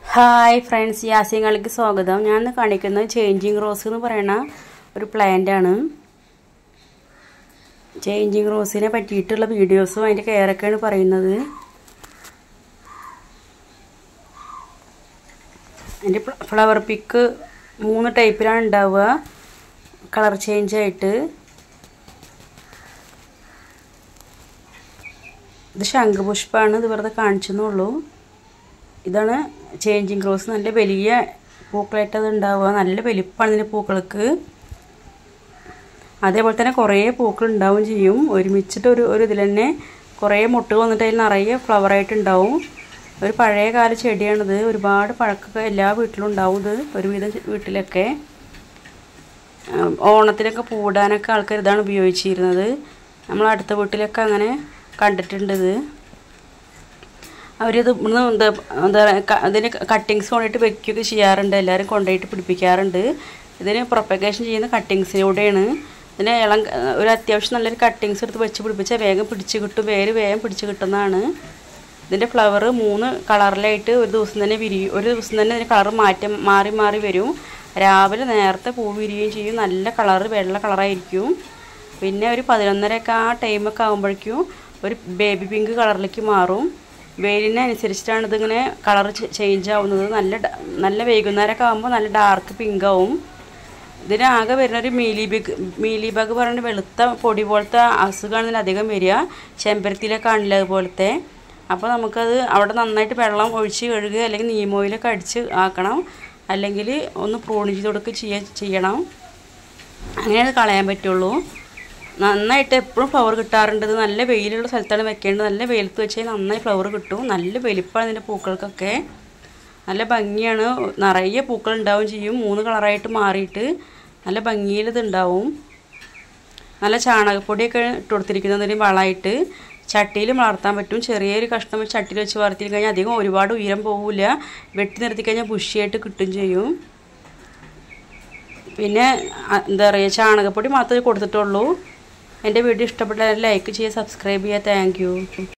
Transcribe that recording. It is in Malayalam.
ഹായ് ഫ്രണ്ട്സ്, യാസിങ്ങൾക്ക് സ്വാഗതം. ഞാൻ കാണിക്കുന്നത് ചേഞ്ചിങ് റോസ് എന്ന് പറയുന്ന ഒരു പ്ലാന്റ് ആണ്. ചേഞ്ചിങ് റോസിനെ പറ്റിയിട്ടുള്ള വീഡിയോസും അതിൻ്റെ കെയറൊക്കെയാണ് പറയുന്നത്. അതിൻ്റെ ഫ്ലവർ പിക്ക് 3 ടൈപ്പിലാണ് ഉണ്ടാവുക, കളർ ചേഞ്ച് ആയിട്ട്. ഇത് ശംഖുപുഷ്പമാണ്, ഇത് വെറുതെ കാണിച്ചെന്നുള്ളൂ. ഇതാണ് ചേഞ്ചിങ് റോസ്. നല്ല വലിയ പൂക്കളായിട്ട് അത് ഉണ്ടാവുക, നല്ല വലിപ്പമാണ് ഇതിൻ്റെ പൂക്കൾക്ക്. അതേപോലെ തന്നെ കുറേ പൂക്കൾ ഉണ്ടാവും ചെയ്യും. ഒരുമിച്ചിട്ട് ഒരു ഇതിൽ തന്നെ കുറേ മുട്ട് വന്നിട്ട് അതിൽ നിറയെ ഫ്ലവറായിട്ട് ഉണ്ടാവും. ഒരു പഴയ കാല ചെടിയാണിത്. ഒരുപാട് പഴക്കൊക്കെ എല്ലാ വീട്ടിലും ഉണ്ടാവും ഇത്, ഒരുവിധം വീട്ടിലൊക്കെ. ഓണത്തിനൊക്കെ പൂടാനൊക്കെ ആൾക്കാർ ഇതാണ് ഉപയോഗിച്ചിരുന്നത്. നമ്മൾ അടുത്ത വീട്ടിലൊക്കെ അങ്ങനെ കണ്ടിട്ടുണ്ട് ഇത്. അവരിത് അതിന് കട്ടിങ്സ് കൊണ്ടിട്ട് വെക്കുകയൊക്കെ ചെയ്യാറുണ്ട്, എല്ലാവരും കൊണ്ടുപോയിട്ട് പിടിപ്പിക്കാറുണ്ട്. ഇതിന് പ്രൊപ്പഗേഷൻ ചെയ്യുന്ന കട്ടിങ്സിലൂടെയാണ്. ഇതിന് ഒരു അത്യാവശ്യം നല്ലൊരു കട്ടിങ്സ് എടുത്ത് വെച്ച് പിടിപ്പിച്ചാൽ വേഗം പിടിച്ച് കിട്ടും, വേര് വേഗം പിടിച്ച് കിട്ടുന്നതാണ്. ഇതിൻ്റെ ഫ്ലവർ 3 കളറിലായിട്ട് ഒരു ദിവസം തന്നെ വിരിയും. ഒരു ദിവസം തന്നെ ഇതിന് കളർ മാറി മാറി വരും. രാവിലെ നേരത്തെ പൂ വിരിയുകയും ചെയ്യും. നല്ല കളറ്, വെള്ള കളറായിരിക്കും. പിന്നെ ഒരു 11:30 ആ ടൈമൊക്കെ ആകുമ്പോഴേക്കും ഒരു ബേബി പിങ്ക് കളറിലേക്ക് മാറും. വെയിലിനനുസരിച്ചിട്ടാണ് ഇതിങ്ങനെ കളർ ചേഞ്ച് ആവുന്നത്. നല്ല വൈകുന്നേരമൊക്കെ ആകുമ്പോൾ നല്ല ഡാർക്ക് പിങ്ക് ആവും. ഇതിനാകെ വരുന്നൊരു മീലി ബഗ് പറയുന്ന വെളുത്ത പൊടി പോലത്തെ അസുഖമാണ് ഇതിനധികം വരിക. ചെമ്പരത്തിയിലൊക്കെ ആണില്ല അതുപോലത്തെ. അപ്പോൾ നമുക്കത് അവിടെ നന്നായിട്ട് വെള്ളം ഒഴിച്ച് കഴുകുക, അല്ലെങ്കിൽ നീം ഓയിലൊക്കെ അടിച്ച് ആക്കണം, അല്ലെങ്കിൽ ഒന്ന് പ്രൂൺ ചെയ്ത് കൊടുക്കുക ചെയ്യണം. അങ്ങനെ അത് കളയാൻ പറ്റുള്ളൂ. നന്നായിട്ട് എപ്പോഴും ഫ്ലവർ കിട്ടാറുണ്ട്. ഇത് നല്ല വെയിലുള്ള സ്ഥലത്താണ് വെക്കേണ്ടത്. നല്ല വെയിലത്ത് വെച്ചാൽ നന്നായി ഫ്ലവർ കിട്ടും. നല്ല വലിപ്പമാണ് ഇതിൻ്റെ പൂക്കൾക്കൊക്കെ. നല്ല ഭംഗിയാണ്. നിറയെ പൂക്കൾ ഉണ്ടാവും ചെയ്യും. 3 കളറായിട്ട് മാറിയിട്ട് നല്ല ഭംഗിയിൽ ഇതുണ്ടാവും. നല്ല ചാണകപ്പൊടിയൊക്കെ ഇട്ട് കൊടുത്തിരിക്കുന്നതിന് വളമായിട്ട്. ചട്ടിയിൽ വളർത്താൻ പറ്റും. ചെറിയൊരു കഷ്ണം ചട്ടിയിൽ വെച്ച് വളർത്തി കഴിഞ്ഞാൽ അധികം ഒരുപാട് ഉയരം പോകില്ല. വെട്ടി നിർത്തി കഴിഞ്ഞാൽ ബുഷിയായിട്ട് കിട്ടും ചെയ്യും. പിന്നെ എന്താ പറയുക, ചാണകപ്പൊടി മാത്രമേ കൊടുത്തിട്ടുള്ളൂ. എൻ്റെ വീഡിയോ ഇഷ്ടപ്പെട്ടാൽ ലൈക്ക് ചെയ്യുക, സബ്സ്ക്രൈബ് ചെയ്യുക. Thank U.